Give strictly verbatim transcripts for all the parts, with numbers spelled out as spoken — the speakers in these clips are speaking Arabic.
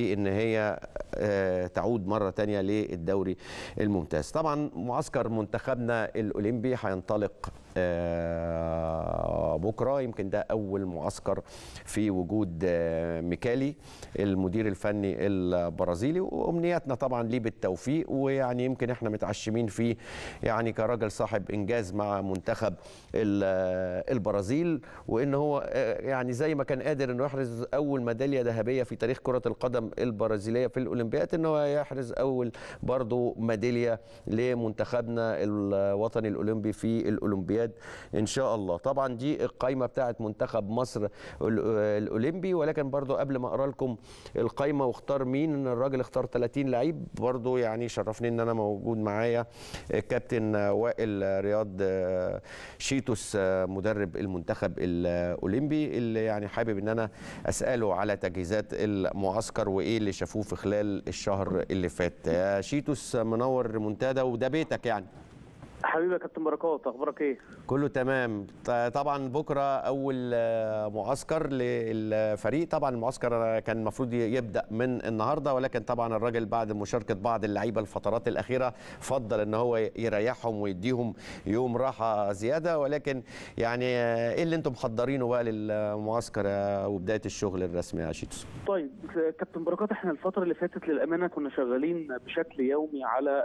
ان هي تعود مره ثانيه للدوري الممتاز. طبعا معسكر منتخبنا الاولمبي هينطلق بكره، يمكن ده اول معسكر في وجود ميكالي المدير الفني البرازيلي، وامنياتنا طبعا ليه بالتوفيق، ويعني يمكن احنا متعشمين فيه يعني كراجل صاحب انجاز مع منتخب البرازيل، وان هو يعني زي ما كان قادر انه يحرز اول ميداليه ذهبيه في تاريخ كره القدم البرازيليه في الاولمبياد، ان هو يحرز اول برضه ميداليه لمنتخبنا الوطني الاولمبي في الاولمبياد ان شاء الله. طبعا دي القائمه بتاعه منتخب مصر الاولمبي، ولكن برضو قبل ما اقرا لكم القائمه واختار مين، الراجل اختار ثلاثين لعيب، برضو يعني شرفني ان انا موجود معايا كابتن وائل رياض شيتوس مدرب المنتخب الاولمبي، اللي يعني حابب ان انا اساله على تجهيزات المعسكر وايه اللي شافوه في خلال الشهر اللي فات. يا شيتوس منور ريمونتادا، وده بيتك يعني. حبيبي يا كابتن بركات، اخبارك ايه؟ كله تمام. طبعا بكره اول معسكر للفريق، طبعا المعسكر كان المفروض يبدا من النهارده، ولكن طبعا الراجل بعد مشاركه بعض اللعيبه الفترات الاخيره فضل ان هو يريحهم ويديهم يوم راحه زياده، ولكن يعني ايه اللي انتم محضرينه بقى للمعسكر وبدايه الشغل الرسمي يا شيتوس؟ طيب كابتن بركات، احنا الفتره اللي فاتت للامانه كنا شغالين بشكل يومي على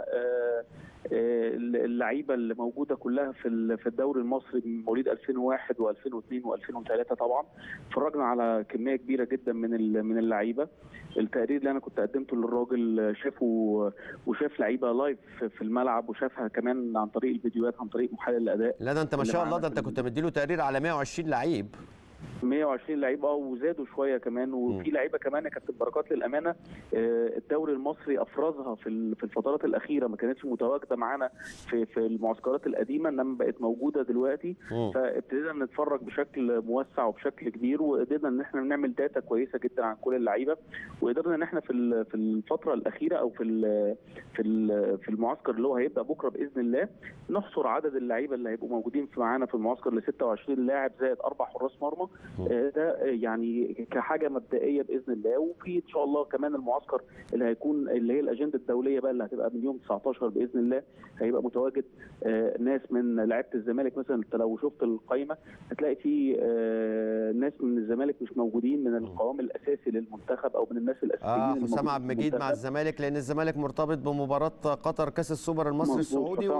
اللعيبه اللي موجوده كلها في في الدوري المصري من مواليد ألفين وواحد وألفين واثنين وألفين وثلاثة. طبعا اتفرجنا على كميه كبيره جدا من من اللعيبه. التقرير اللي انا كنت قدمته للراجل شافه وشاف لعيبه لايف في الملعب، وشافها كمان عن طريق الفيديوهات، عن طريق محلل الاداء. لا ده انت ما شاء الله، ده انت كنت مديله تقرير على مئة وعشرين لعيب. مئة وعشرين لعيب اه وزادوا شويه كمان، وفي لعيبه كمان يا كابتن بركات للامانه الدوري المصري افرزها في في الفترات الاخيره، ما كانتش متواجده معانا في في المعسكرات القديمه، انما بقت موجوده دلوقتي. فابتدينا نتفرج بشكل موسع وبشكل كبير، وقدرنا ان احنا نعمل داتا كويسه جدا عن كل اللعيبه، وقدرنا ان احنا في في الفتره الاخيره او في في في المعسكر اللي هو هيبدا بكره باذن الله نحصر عدد اللعيبه اللي هيبقوا موجودين معانا في المعسكر ل ستة وعشرين لاعب زائد اربع حراس مرمى. ده يعني كحاجه مبدئيه باذن الله. وفي ان شاء الله كمان المعسكر اللي هيكون اللي هي الاجنده الدوليه بقى اللي هتبقى من يوم تسعة عشر باذن الله، هيبقى متواجد ناس من لعيبه الزمالك. مثلا انت لو شفت القائمه هتلاقي في ناس من الزمالك مش موجودين من القوام الاساسي للمنتخب او من الناس الاساسيين. اه حسام عبد المجيد مع الزمالك، لان الزمالك مرتبط بمباراه قطر كاس السوبر المصري السعودي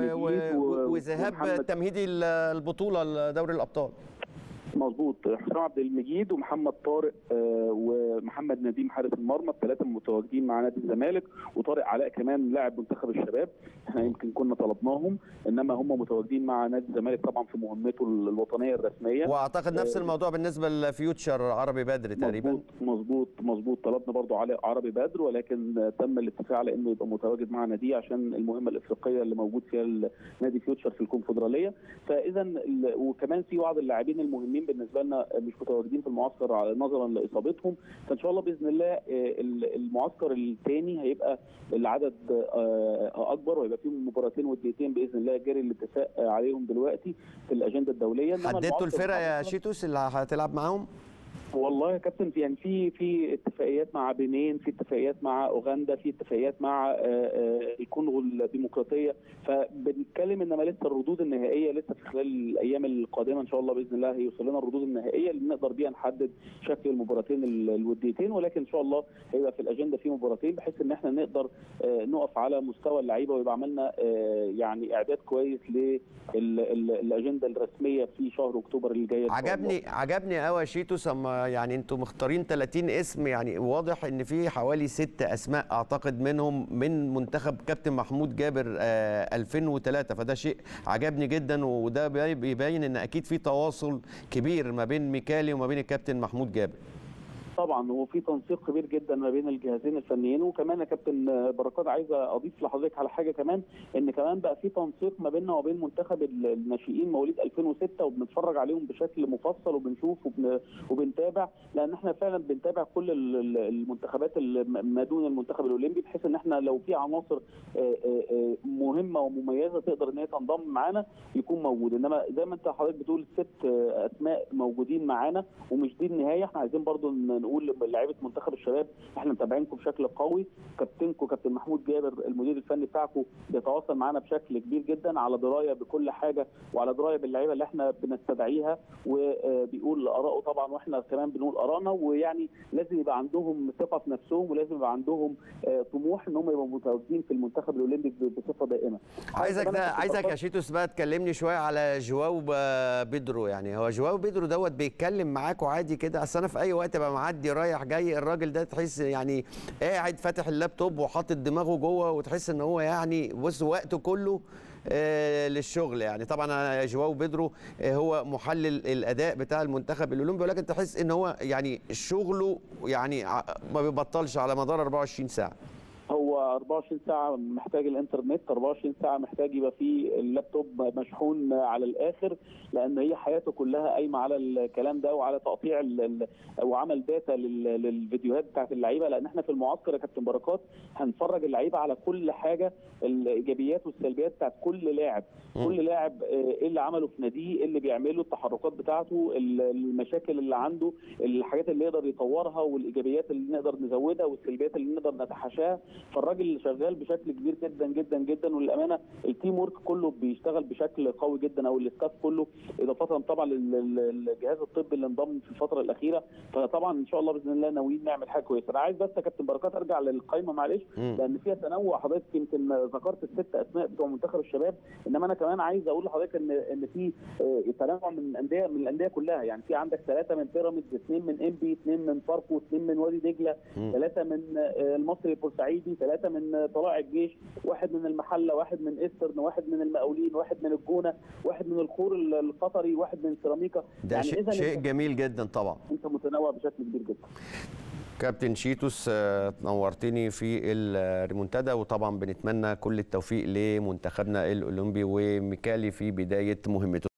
وذهاب تمهيدي البطوله لدوري الابطال. مظبوط، حسام عبد المجيد ومحمد طارق آه ومحمد نديم حارس المرمى، الثلاثه متواجدين مع نادي الزمالك، وطارق علاء كمان لاعب منتخب الشباب، احنا يمكن كنا طلبناهم، انما هم متواجدين مع نادي الزمالك طبعا في مهمته الوطنيه الرسميه. واعتقد نفس آه الموضوع بالنسبه لفيوتشر عربي بدر تقريبا. مظبوط مظبوط مظبوط طلبنا برضو على عربي بدر، ولكن تم الاتفاق على انه يبقى متواجد مع نادي عشان المهمه الافريقيه اللي موجود فيها نادي فيوتشر في الكونفدراليه. فاذا وكمان في بعض اللاعبين المهمين بالنسبه لنا مش متواجدين في المعسكر نظرا لاصابتهم. فان شاء الله باذن الله المعسكر الثاني هيبقى العدد اكبر، وهيبقى فيه مباراتين وديتين باذن الله جاري الاتفاق عليهم دلوقتي في الاجنده الدوليه. حددتوا الفرقه يا شيتوس اللي هتلعب معاهم؟ والله يا كابتن في يعني في في اتفاقيات مع بنين، في اتفاقيات مع اوغندا، في اتفاقيات مع الكونغو الديمقراطيه. فبنتكلم انما لسه الردود النهائيه لسه في خلال الايام القادمه ان شاء الله باذن الله هيوصل لنا الردود النهائيه اللي نقدر بيها نحدد شكل المباراتين الوديتين. ولكن ان شاء الله هيبقى في الاجنده في مباراتين بحيث ان احنا نقدر نقف على مستوى اللعيبه، ويبقى عملنا يعني اعداد كويس للاجنده الرسميه في شهر اكتوبر اللي جاي. عجبني عجبني قوي يا شيتوس، يعني انتم مختارين ثلاثين اسم، يعني واضح ان في حوالي ست اسماء اعتقد منهم من منتخب كابتن محمود جابر آه ألفين وثلاثة، فده شيء عجبني جدا، وده بيبين ان اكيد في تواصل كبير ما بين ميكالي وما بين الكابتن محمود جابر. طبعا هو في تنسيق كبير جدا ما بين الجهازين الفنيين. وكمان يا كابتن بركات عايز اضيف لحضرتك على حاجه كمان، ان كمان بقى في تنسيق ما بيننا وبين منتخب الناشئين مواليد ألفين وستة، وبنتفرج عليهم بشكل مفصل وبنشوف وبن... وبنتابع، لان احنا فعلا بنتابع كل المنتخبات ما دون المنتخب الاولمبي، بحيث ان احنا لو في عناصر مهمه ومميزه تقدر ان هي تنضم معانا يكون موجود. انما زي ما انت حضرتك بتقول ست اسماء موجودين معانا ومش دي النهايه، احنا عايزين برضو بنقول لعيبه منتخب الشباب احنا متابعينكم بشكل قوي، كابتنكم كابتن محمود جابر المدير الفني بتاعكم بيتواصل معانا بشكل كبير جدا، على درايه بكل حاجه وعلى درايه باللعيبه اللي احنا بنستدعيها، وبيقول اراءه طبعا واحنا كمان بنقول ارائنا. ويعني لازم يبقى عندهم ثقه في نفسهم، ولازم يبقى عندهم طموح ان هم يبقوا متواجدين في المنتخب الاولمبي بصفه دائمه. عايزك ده عايزك يا شيتوس بقى تكلمني شويه على جواو بيدرو. يعني هو جواو بيدرو دوت بيتكلم معاكوا عادي كده؟ اصل انا في اي وقت ابقى معدي رايح جاي الراجل ده تحس يعني قاعد فاتح اللابتوب وحاطط دماغه جوه، وتحس ان هو يعني بص وقته كله آه للشغل. يعني طبعا جواو بيدرو آه هو محلل الاداء بتاع المنتخب الاولمبي، ولكن تحس ان هو يعني شغله يعني ما بيبطلش على مدار أربعة وعشرين ساعه. هو أربعة وعشرين ساعة محتاج الانترنت، أربعة وعشرين ساعة محتاج يبقى فيه اللابتوب مشحون على الآخر، لأن هي حياته كلها قايمة على الكلام ده وعلى تقطيع وعمل داتا للفيديوهات بتاعت اللعيبة. لأن احنا في المعسكر يا كابتن بركات هنفرج اللعيبة على كل حاجة، الإيجابيات والسلبيات بتاعت كل لاعب، كل لاعب إيه اللي عمله في ناديه، إيه اللي بيعمله، التحركات بتاعته، المشاكل اللي عنده، الحاجات اللي يقدر يطورها، والإيجابيات اللي نقدر نزودها، والسلبيات اللي نقدر نتحاشاها. فالراجل شغال بشكل كبير جدا جدا جدا، وللامانه التيم ورك كله بيشتغل بشكل قوي جدا، او الاستاف كله، اضافه طبعا للجهاز الطبي اللي انضم في الفتره الاخيره. فطبعا ان شاء الله باذن الله ناويين نعمل حاجه كويسه. انا عايز بس يا كابتن بركات ارجع للقائمه معلش، لان فيها تنوع. حضرتك يمكن ذكرت الست اسماء بتوع منتخب الشباب، انما انا كمان عايز اقول لحضرتك ان ان في تنوع من الانديه من الانديه كلها. يعني في عندك ثلاثه من بيراميدز، اثنين من انبي، اثنين من فاركو، اثنين من وادي دجله، ثلاثه من المصري البورسعيدي، ثلاثه من طلائع الجيش، واحد من المحله، واحد من ايسترن، واحد من المقاولين، واحد من الجونه، واحد من الخور القطري، واحد من سيراميكا. ده يعني شيء, شيء جميل جدا طبعا. انت متنوع بشكل كبير جدا. كابتن شيتوس نورتني في الريمونتادا، وطبعا بنتمنى كل التوفيق لمنتخبنا الاولمبي وميكالي في بدايه مهمته.